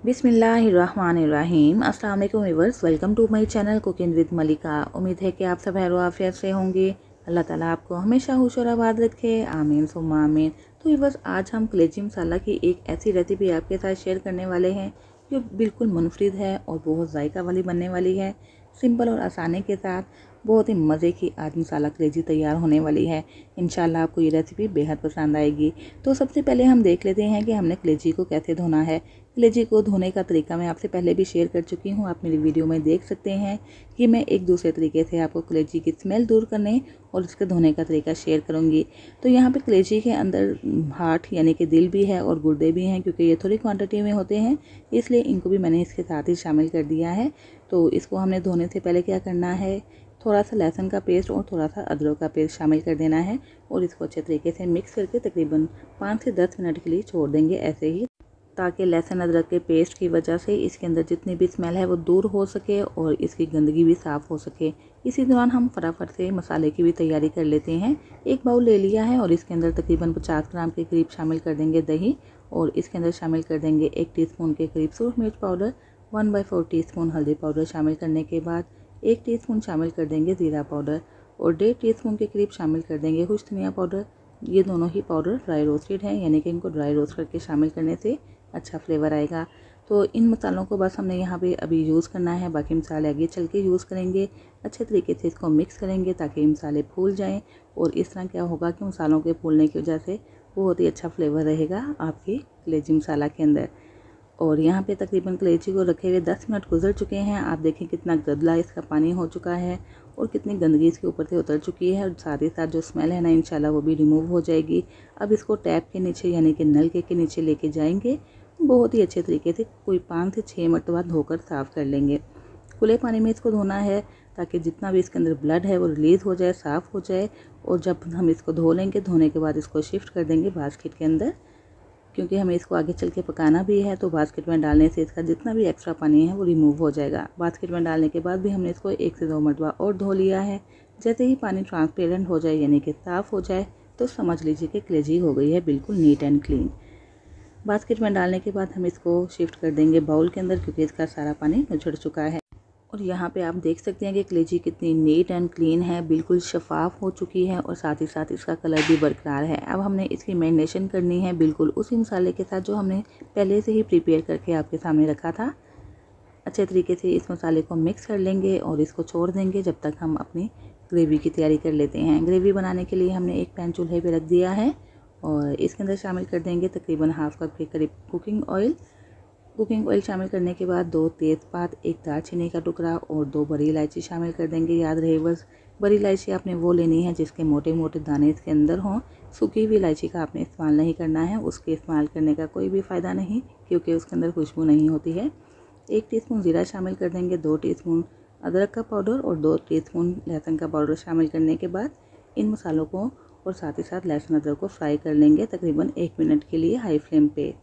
बिस्मिल्लाहिर्रहमानिर्रहीम। अस्सलाम वालेकुम viewers, welcome to my channel cooking with Malika. उम्मीद है कि आप सब खैर आफियत से होंगे। अल्लाह ताला आपको हमेशा खुश और आबाद रखे, आमीन सुम्मा आमीन। तो व्यूअर्स, आज हम कलेजी मसाला की एक ऐसी रेसिपी आपके साथ शेयर करने वाले हैं जो बिल्कुल मुनफरिद है और बहुत जायका वाली बनने वाली है। सिंपल और आसानी के साथ बहुत ही मज़े की आज मसाला कलेजी तैयार होने वाली है। इंशाल्लाह आपको ये रेसिपी बेहद पसंद आएगी। तो सबसे पहले हम देख लेते हैं कि हमने कलेजी को कैसे धोना है। कलेजी को धोने का तरीका मैं आपसे पहले भी शेयर कर चुकी हूँ, आप मेरी वीडियो में देख सकते हैं कि मैं एक दूसरे तरीके से आपको कलेजी की स्मेल दूर करने और उसके धोने का तरीका शेयर करूँगी। तो यहाँ पे कलेजी के अंदर हार्ट यानी कि दिल भी है और गुर्दे भी हैं, क्योंकि ये थोड़ी क्वांटिटी में होते हैं, इसलिए इनको भी मैंने इसके साथ ही शामिल कर दिया है। तो इसको हमने धोने से पहले क्या करना है, थोड़ा सा लहसुन का पेस्ट और थोड़ा सा अदरक का पेस्ट शामिल कर देना है और इसको अच्छे तरीके से मिक्स करके तकरीबन 5 से 10 मिनट के लिए छोड़ देंगे ऐसे ही, ताकि लहसुन अदरक के पेस्ट की वजह से इसके अंदर जितनी भी स्मेल है वो दूर हो सके और इसकी गंदगी भी साफ़ हो सके। इसी दौरान हम फटाफट से मसाले की भी तैयारी कर लेते हैं। एक बाउल ले लिया है और इसके अंदर तकरीबन 50 ग्राम के करीब शामिल कर देंगे दही और इसके अंदर शामिल कर देंगे 1 टीस्पून के करीब सूरख मिर्च पाउडर, 1/4 टीस्पून हल्दी पाउडर शामिल करने के बाद 1 टीस्पून शामिल कर देंगे ज़ीरा पाउडर और 1.5 टीस्पून के करीब शामिल कर देंगे खुश्क धनिया पाउडर। ये दोनों ही पाउडर ड्राई रोस्टेड हैं, यानी कि इनको ड्राई रोस्ट करके शामिल करने से अच्छा फ्लेवर आएगा। तो इन मसालों को बस हमने यहाँ पे अभी यूज़ करना है, बाकी मसाले आगे चल के यूज़ करेंगे। अच्छे तरीके से इसको मिक्स करेंगे ताकि मसाले फूल जाएं और इस तरह क्या होगा कि मसालों के फूलने की वजह से बहुत ही अच्छा फ्लेवर रहेगा आपकी कलेजी मसाला के अंदर। और यहाँ पे तकरीबन कलेजी को रखे हुए 10 मिनट गुजर चुके हैं। आप देखें कितना गदला इसका पानी हो चुका है और कितनी गंदगी इसके ऊपर से उतर चुकी है और साथ ही साथ जो स्मेल है ना, इंशाल्लाह वो भी रिमूव हो जाएगी। अब इसको टैप के नीचे यानी कि नलके के नीचे लेके जाएंगे, बहुत ही अच्छे तरीके से कोई 5 से 6 मरतबा धोकर साफ़ कर लेंगे। खुले पानी में इसको धोना है ताकि जितना भी इसके अंदर ब्लड है वो रिलीज़ हो जाए, साफ़ हो जाए। और जब हम इसको धो लेंगे, धोने के बाद इसको शिफ्ट कर देंगे बास्केट के अंदर, क्योंकि हमें इसको आगे चल के पकाना भी है। तो बास्केट में डालने से इसका जितना भी एक्स्ट्रा पानी है वो रिमूव हो जाएगा। बास्केट में डालने के बाद भी हमने इसको 1 से 2 मरतबा और धो लिया है। जैसे ही पानी ट्रांसपेरेंट हो जाए यानी कि साफ़ हो जाए तो समझ लीजिए कि कलेजी हो गई है बिल्कुल नीट एंड क्लीन। बास्केट में डालने के बाद हम इसको शिफ्ट कर देंगे बाउल के अंदर, क्योंकि इसका सारा पानी निचड़ चुका है। और यहाँ पे आप देख सकते हैं कि कलेजी कितनी नीट एंड क्लीन है, बिल्कुल शफाफ हो चुकी है और साथ ही साथ इसका कलर भी बरकरार है। अब हमने इसकी मैरिनेशन करनी है बिल्कुल उसी मसाले के साथ जो हमने पहले से ही प्रिपेयर करके आपके सामने रखा था। अच्छे तरीके से इस मसाले को मिक्स कर लेंगे और इसको छोड़ देंगे जब तक हम अपनी ग्रेवी की तैयारी कर लेते हैं। ग्रेवी बनाने के लिए हमने एक पैन चूल्हे पर रख दिया है और इसके अंदर शामिल कर देंगे तकरीबन हाफ कप के करीब कुकिंग ऑयल। कुकिंग ऑयल शामिल करने के बाद 2 तेज़पात, 1 दालचीनी का टुकड़ा और 2 बड़ी इलायची शामिल कर देंगे। याद रहे बस बड़ी इलायची आपने वो लेनी है जिसके मोटे मोटे दाने इसके अंदर हों। सूखी हुई इलायची का आपने इस्तेमाल नहीं करना है, उसके इस्तेमाल करने का कोई भी फ़ायदा नहीं, क्योंकि उसके अंदर खुशबू नहीं होती है। 1 टीस्पून ज़ीरा शामिल कर देंगे, 2 टीस्पून अदरक का पाउडर और 2 टीस्पून लहसुन का पाउडर शामिल करने के बाद इन मसालों को और साथ ही साथ लहसुन अदरक को फ्राई कर लेंगे तकरीबन 1 मिनट के लिए हाई फ्लेम पे।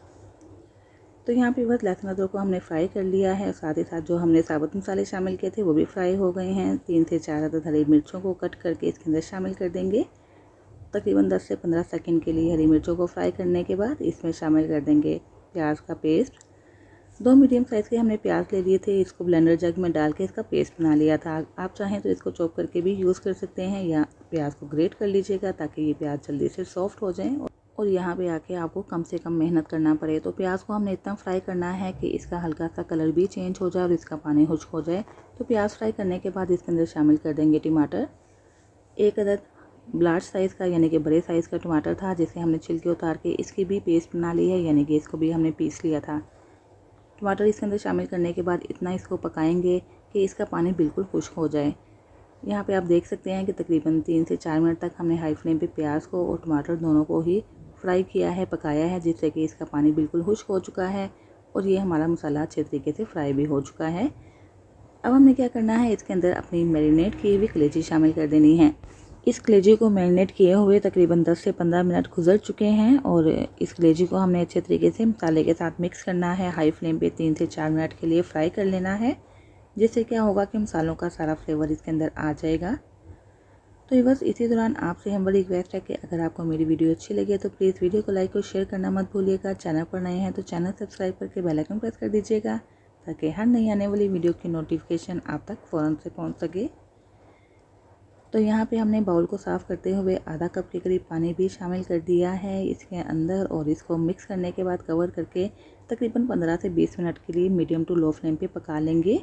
तो यहाँ पे बस लहसुन अदरक को हमने फ्राई कर लिया है और साथ ही साथ जो हमने साबुत मसाले शामिल किए थे वो भी फ्राई हो गए हैं। 3 से 4 अदद हरी मिर्चों को कट करके इसके अंदर शामिल कर देंगे। तकरीबन 10 से 15 सेकंड के लिए हरी मिर्चों को फ्राई करने के बाद इसमें शामिल कर देंगे प्याज का पेस्ट। 2 मीडियम साइज़ के हमने प्याज ले लिए थे, इसको ब्लेंडर जग में डाल के इसका पेस्ट बना लिया था। आप चाहें तो इसको चॉप करके भी यूज़ कर सकते हैं या प्याज को ग्रेट कर लीजिएगा ताकि ये प्याज जल्दी से सॉफ्ट हो जाएँ और यहाँ पे आके आपको कम से कम मेहनत करना पड़े। तो प्याज को हमने इतना फ्राई करना है कि इसका हल्का सा कलर भी चेंज हो जाए और इसका पानी खुश्क हो जाए। तो प्याज फ्राई करने के बाद इसके अंदर शामिल कर देंगे टमाटर। 1 अदद लार्ज साइज़ का यानी कि बड़े साइज़ का टमाटर था जिसे हमने छिलके उतार के इसकी भी पेस्ट बना ली है, यानी कि इसको भी हमने पीस लिया था। टमाटर इसके अंदर शामिल करने के बाद इतना इसको पकाएंगे कि इसका पानी बिल्कुल खुश्क हो जाए। यहाँ पे आप देख सकते हैं कि तकरीबन 3 से 4 मिनट तक हमने हाई फ्लेम पे प्याज को और टमाटर दोनों को ही फ्राई किया है, पकाया है, जिससे कि इसका पानी बिल्कुल खुश्क हो चुका है और ये हमारा मसाला अच्छे तरीके से फ्राई भी हो चुका है। अब हमें क्या करना है, इसके अंदर अपनी मैरिनेट की हुई कलेजी शामिल कर देनी है। इस कलेजी को मैरिनेट किए हुए तकरीबन 10 से 15 मिनट गुजर चुके हैं और इस कलेजी को हमने अच्छे तरीके से मसाले के साथ मिक्स करना है। हाई फ्लेम पे 3 से 4 मिनट के लिए फ्राई कर लेना है, जिससे क्या होगा कि मसालों का सारा फ्लेवर इसके अंदर आ जाएगा। तो बस इसी दौरान आपसे हम बड़ी रिक्वेस्ट है कि अगर आपको मेरी वीडियो अच्छी लगे तो प्लीज़ वीडियो को लाइक और शेयर करना मत भूलिएगा। चैनल पर नए हैं तो चैनल सब्सक्राइब करके बेल आइकन प्रेस कर दीजिएगा ताकि हर नई आने वाली वीडियो की नोटिफिकेशन आप तक फ़ौरन से पहुंच सके। तो यहाँ पे हमने बाउल को साफ़ करते हुए आधा कप के करीब पानी भी शामिल कर दिया है इसके अंदर और इसको मिक्स करने के बाद कवर करके तकरीबन 15 से 20 मिनट के लिए मीडियम टू लो फ्लेम पे पका लेंगे।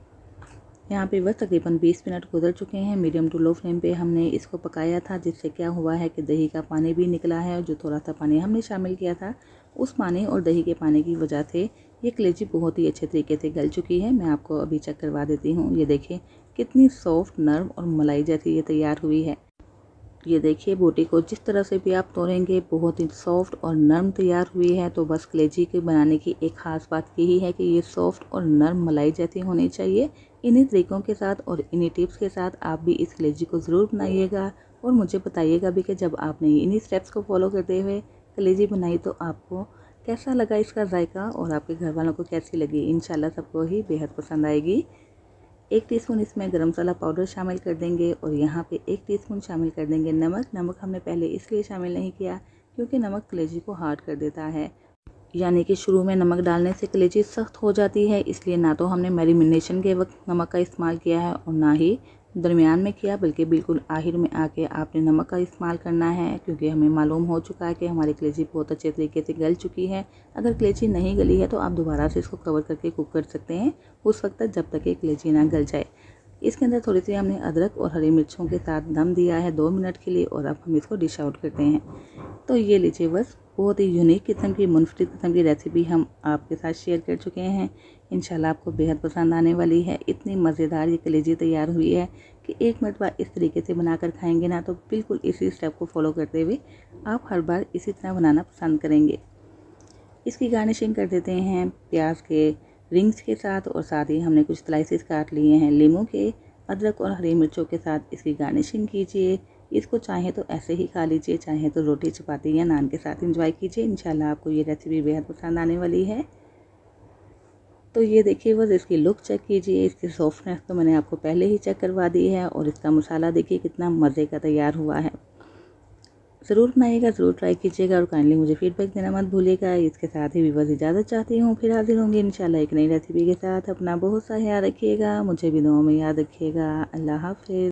यहाँ पे बस तकरीबन 20 मिनट गुजर चुके हैं। मीडियम टू लो फ्लेम पे हमने इसको पकाया था, जिससे क्या हुआ है कि दही का पानी भी निकला है। और जो थोड़ा सा पानी हमने शामिल किया था उस पानी और दही के पानी की वजह से ये कलेजी बहुत ही अच्छे तरीके से गल चुकी है। मैं आपको अभी चेक करवा देती हूँ। ये देखिए कितनी सॉफ्ट, नर्म और मलाई जैसी ये तैयार हुई है। ये देखिए बोटी को जिस तरह से भी आप तोड़ेंगे बहुत ही सॉफ्ट और नर्म तैयार हुई है। तो बस कलेजी के बनाने की एक ख़ास बात यही है कि ये सॉफ्ट और नर्म मलाई जैसी होनी चाहिए। इन्हीं तरीक़ों के साथ और इन्हीं टिप्स के साथ आप भी इस कलेजी को ज़रूर बनाइएगा और मुझे बताइएगा भी कि जब आपने इन्हीं स्टेप्स को फॉलो करते हुए कलेजी बनाई तो आपको कैसा लगा इसका जायका और आपके घर वालों को कैसी लगी। इंशाल्लाह सबको ही बेहद पसंद आएगी। 1 टीस्पून इसमें गरम मसाला पाउडर शामिल कर देंगे और यहाँ पे 1 टीस्पून शामिल कर देंगे नमक। नमक हमने पहले इसलिए शामिल नहीं किया क्योंकि नमक कलेजी को हार्ड कर देता है, यानी कि शुरू में नमक डालने से कलेजी सख्त हो जाती है। इसलिए ना तो हमने मैरिनेशन के वक्त नमक का इस्तेमाल किया है और ना ही दरमियान में किया, बल्कि बिल्कुल आखिर में आके आपने नमक का इस्तेमाल करना है। क्योंकि हमें मालूम हो चुका है कि हमारी कलेजी बहुत अच्छे तरीके से गल चुकी है। अगर कलेजी नहीं गली है तो आप दोबारा से इसको कवर करके कुक कर सकते हैं उस वक्त तक जब तक कि कलेजी ना गल जाए। इसके अंदर थोड़ी सी हमने अदरक और हरी मिर्चों के साथ दम दिया है 2 मिनट के लिए और अब हम इसको डिश आउट करते हैं। तो ये लीजिए बस बहुत ही यूनिक किस्म की, मुनफरिद किस्म की रेसिपी हम आपके साथ शेयर कर चुके हैं। इंशाल्लाह आपको बेहद पसंद आने वाली है। इतनी मज़ेदार ये कलेजी तैयार हुई है कि एक मरतबा इस तरीके से बनाकर खाएंगे ना तो बिल्कुल इसी स्टेप को फॉलो करते हुए आप हर बार इसी तरह बनाना पसंद करेंगे। इसकी गार्निशिंग कर देते हैं प्याज के रिंग्स के साथ और साथ ही हमने कुछ स्लाइसेस काट लिए हैं लीमू के। अदरक और हरी मिर्चों के साथ इसकी गार्निशिंग कीजिए। इसको चाहे तो ऐसे ही खा लीजिए, चाहे तो रोटी चपाती या नान के साथ एंजॉय कीजिए। इंशाल्लाह आपको ये रेसिपी बेहद पसंद आने वाली है। तो ये देखिए बस इसकी लुक चेक कीजिए, इसकी सॉफ्टनेस तो मैंने आपको पहले ही चेक करवा दी है और इसका मसाला देखिए कितना मज़े का तैयार हुआ है। ज़रूर बनाइएगा, ज़रूर ट्राई कीजिएगा और काइंडली मुझे फीडबैक देना मत भूलिएगा। इसके साथ ही भी बस इजाज़त चाहती हूँ, फिर हाजिर होंगे इंशाल्लाह एक नई रेसिपी के साथ। अपना बहुत सा ख्याल रखिएगा, मुझे भी दुआ में याद रखिएगा। अल्लाह हाफ़िज़।